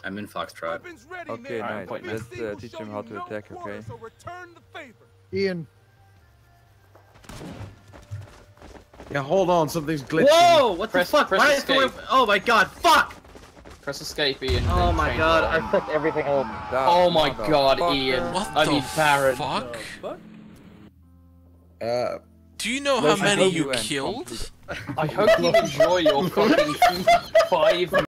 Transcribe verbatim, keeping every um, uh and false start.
I'm in Foxtrot. Okay, nice. Let's uh, teach him how to attack, okay? Ian. Yeah, hold on, something's glitching. Whoa! What Press- the fuck? press Why is escape. going? Oh my god! Fuck! Press escape, Ian. Oh then my change god! on. I fucked everything up. Oh my god, Ian. What I the need Baron. fuck? Uh, Do you know Well, how I many hope you you went killed? complete- I hope you enjoy your fucking five